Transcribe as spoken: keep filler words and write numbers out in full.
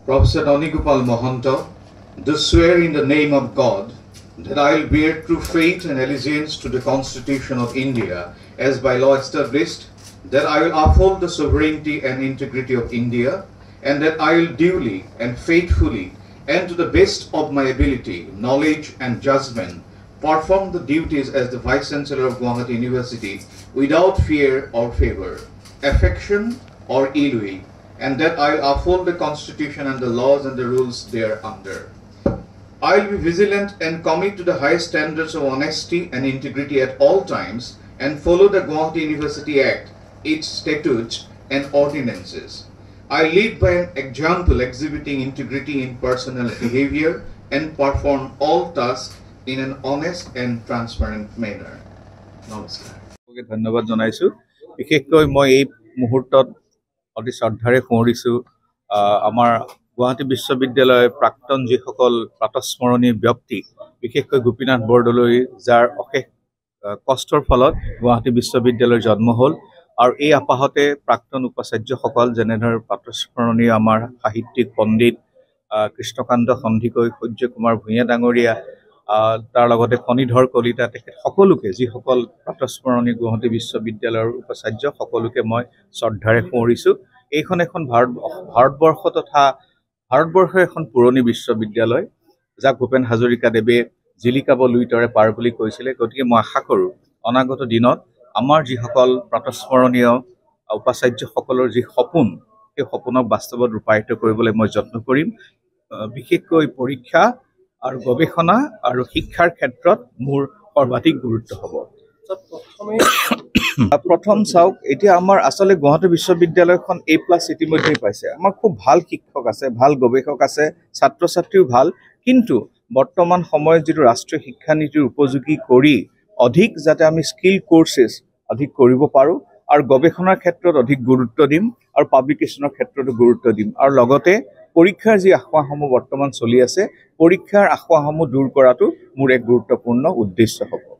Professor Donigopal Mohanto, do swear in the name of God that I will bear true faith and allegiance to the Constitution of India as by law established, that I will uphold the sovereignty and integrity of India, and that I will duly and faithfully and to the best of my ability, knowledge and judgment perform the duties as the Vice Chancellor of Guwahati University without fear or favor, affection or ill will, and that I will uphold the Constitution and the laws and the rules thereunder. I will be vigilant and commit to the highest standards of honesty and integrity at all times, and follow the Guwahati University Act, its statutes and ordinances. I lead by an example exhibiting integrity in personal behavior and perform all tasks in an honest and transparent manner. Namaskar. ধন্যবাদ জনাইছো বিশেষকৈ মই এই মুহূৰ্তত অতি শ্ৰদ্ধাৰে সোঁৱৰিছো আমাৰ গুৱাহাটী বিশ্ববিদ্যালয়ৰ প্ৰাক্তন যিসকল প্ৰাতস্মৰণীয় ব্যক্তি বিশেষকৈ গোপীনাথ বৰদলৈ যাৰ অশেষ কষ্টৰ ফলত গুৱাহাটী বিশ্ববিদ্যালয়ৰ জন্ম হ'ল আৰু এই আপাহতে প্ৰাক্তন উপাচাৰ্যসকল যেনেধৰণৰ প্ৰাতস্মৰণীয় আমাৰ সাহিত্যিক পণ্ডিত কৃষ্ণকান্ত সন্ধিকৈ সূৰ্য কুমাৰ ভূঞা ডাঙৰীয়া তাৰ লগতে ফণীধৰ কলিতা তেখেত সকলোকে যিসকল প্ৰাতস্মৰণীয় গুৱাহাটী বিশ্ববিদ্যালয়ৰ উপাচাৰ্য সকলোকে মই শ্ৰদ্ধাৰে সোঁৱৰিছো। এইখন এখন ভাৰত ভাৰতবৰ্ষ তথা ভাৰতবৰ্ষৰ এখন পুৰণি বিশ্ববিদ্যালয় যাক ভূপেন হাজৰিকাদেৱে জিলিকাব লুইতৰে পাৰ বুলি কৈছিলে। গতিকে মই আশা কৰোঁ অনাগত দিনত আমাৰ যিসকল প্ৰাতস্মৰণীয় উপাচাৰ্যসকলৰ যি সপোন সেই সপোনক বাস্তৱত ৰূপায়িত কৰিবলৈ মই যত্ন কৰিম। বিশেষকৈ পৰীক্ষা আৰু গৱেষণা আৰু শিক্ষাৰ ক্ষেত্ৰত মোৰ সৰ্বাধিক গুৰুত্ব হ'ব। প্ৰথম চাওক এতিয়া আমাৰ আচলতে গুৱাহাটী বিশ্ববিদ্যালয়খন এ প্লাছ ইতিমধ্যেই পাইছে। আমাৰ খুব ভাল শিক্ষক আছে, ভাল গৱেষক আছে, ছাত্ৰ ছাত্ৰীও ভাল, কিন্তু বৰ্তমান সময়ত যিটো ৰাষ্ট্ৰীয় শিক্ষানীতিৰ উপযোগী কৰি অধিক যাতে আমি স্কিল কোৰ্চেছ অধিক কৰিব পাৰোঁ আৰু গৱেষণাৰ ক্ষেত্ৰত অধিক গুৰুত্ব দিম আৰু পাব্লিকেশ্যনৰ ক্ষেত্ৰতো গুৰুত্ব দিম আৰু লগতে পৰীক্ষাৰ যি আসোঁৱাহসমূহ বৰ্তমান চলি আছে পৰীক্ষাৰ আসোঁৱাহসমূহ দূৰ কৰাটো মোৰ এক গুৰুত্বপূৰ্ণ উদ্দেশ্য হ'ব।